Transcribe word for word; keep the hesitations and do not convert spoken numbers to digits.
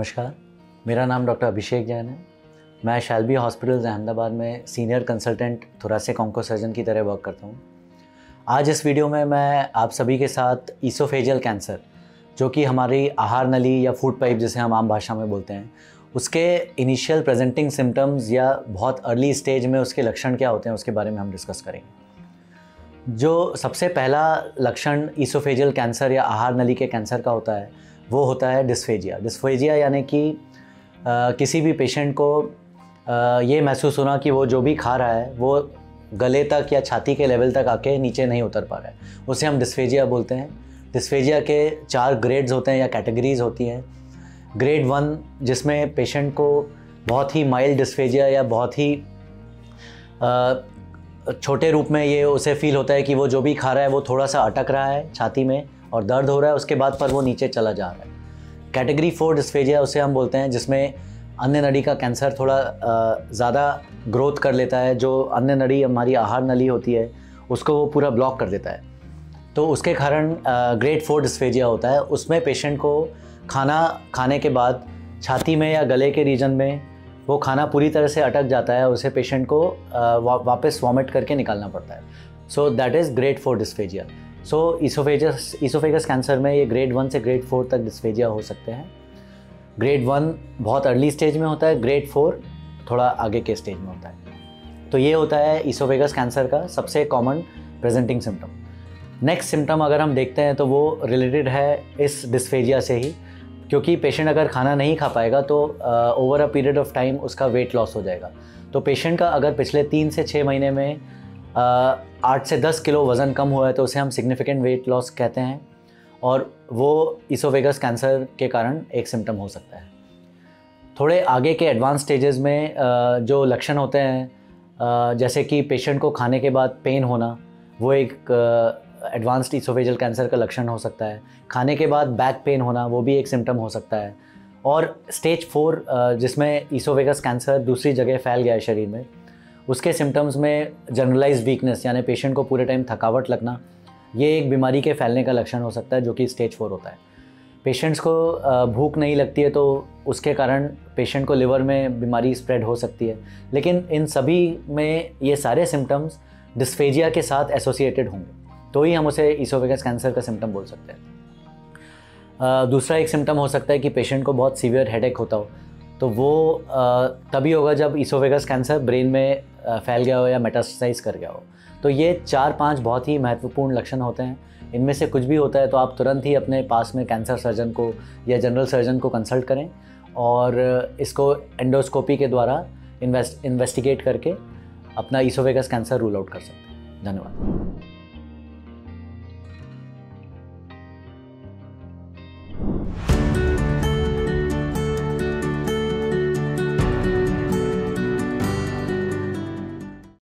नमस्कार, मेरा नाम डॉक्टर अभिषेक जैन है। मैं शैल्बी हॉस्पिटल्स अहमदाबाद में सीनियर कंसल्टेंट थोरेसिक ऑन्कोसर्जन की तरह वर्क करता हूँ। आज इस वीडियो में मैं आप सभी के साथ ईसोफेजियल कैंसर, जो कि हमारी आहार नली या फूड पाइप जिसे हम आम भाषा में बोलते हैं, उसके इनिशियल प्रेजेंटिंग सिम्टम्स या बहुत अर्ली स्टेज में उसके लक्षण क्या होते हैं उसके बारे में हम डिस्कस करेंगे। जो सबसे पहला लक्षण ईसोफेजियल कैंसर या आहार नली के कैंसर का होता है वो होता है डिस्फेजिया। डिस्फेजिया यानी कि आ, किसी भी पेशेंट को आ, ये महसूस होना कि वो जो भी खा रहा है वो गले तक या छाती के लेवल तक आके नीचे नहीं उतर पा रहा है, उसे हम डिस्फेजिया बोलते हैं। डिस्फेजिया के चार ग्रेड्स होते हैं या कैटेगरीज होती हैं। ग्रेड वन जिसमें पेशेंट को बहुत ही माइल्ड डिस्फेजिया या बहुत ही आ, छोटे रूप में ये उसे फील होता है कि वो जो भी खा रहा है वो थोड़ा सा अटक रहा है छाती में और दर्द हो रहा है, उसके बाद पर वो नीचे चला जा रहा है। कैटेगरी फोर डिस्फेजिया उसे हम बोलते हैं जिसमें अन्य नली का कैंसर थोड़ा ज़्यादा ग्रोथ कर लेता है। जो अन्य नली हमारी आहार नली होती है उसको वो पूरा ब्लॉक कर देता है, तो उसके कारण ग्रेड फोर डिस्फेजिया होता है। उसमें पेशेंट को खाना खाने के बाद छाती में या गले के रीजन में वो खाना पूरी तरह से अटक जाता है, उसे पेशेंट को वा, वापस वॉमिट करके निकालना पड़ता है। So that is grade four dysphagia. So oesophagus oesophagus cancer में ये ग्रेड वन से ग्रेड फोर तक डिस्फेजिया हो सकते हैं। ग्रेड वन बहुत अर्ली स्टेज में होता है, ग्रेड फोर थोड़ा आगे के स्टेज में होता है। तो ये होता है ईसोफेगस कैंसर का सबसे common presenting symptom. Next symptom अगर हम देखते हैं तो वो रिलेटेड है इस डिस्फेजिया से ही, क्योंकि पेशेंट अगर खाना नहीं खा पाएगा तो over a period of time उसका वेट लॉस हो जाएगा। तो पेशेंट का अगर पिछले तीन से छः महीने में आठ से दस किलो वज़न कम हुआ है तो उसे हम सिग्निफिकेंट वेट लॉस कहते हैं, और वो ईसोफेगस कैंसर के कारण एक सिम्टम हो सकता है। थोड़े आगे के एडवांस स्टेजेस में जो लक्षण होते हैं, जैसे कि पेशेंट को खाने के बाद पेन होना, वो एक एडवांस्ड ईसोफेजियल कैंसर का लक्षण हो सकता है। खाने के बाद बैक पेन होना वो भी एक सिम्टम हो सकता है। और स्टेज फोर जिसमें ईसोफेगस कैंसर दूसरी जगह फैल गया है शरीर में, उसके सिम्टम्स में जनरलाइज्ड वीकनेस यानी पेशेंट को पूरे टाइम थकावट लगना, ये एक बीमारी के फैलने का लक्षण हो सकता है जो कि स्टेज फोर होता है। पेशेंट्स को भूख नहीं लगती है तो उसके कारण पेशेंट को लिवर में बीमारी स्प्रेड हो सकती है, लेकिन इन सभी में ये सारे सिम्टम्स डिस्फेजिया के साथ एसोसिएटेड होंगे तो ही हम उसे ईसोफेगस कैंसर का सिम्टम बोल सकते हैं। दूसरा एक सिम्टम हो सकता है कि पेशेंट को बहुत सीवियर हेडेक होता हो, तो वो तभी होगा जब ईसोफेगस कैंसर ब्रेन में फैल गया हो या मेटास्टेसाइज कर गया हो। तो ये चार पांच बहुत ही महत्वपूर्ण लक्षण होते हैं। इनमें से कुछ भी होता है तो आप तुरंत ही अपने पास में कैंसर सर्जन को या जनरल सर्जन को कंसल्ट करें और इसको एंडोस्कोपी के द्वारा इन्वेस्ट इन्वेस्टिगेट करके अपना ईसोफेगस कैंसर रूल आउट कर सकते हैं। धन्यवाद।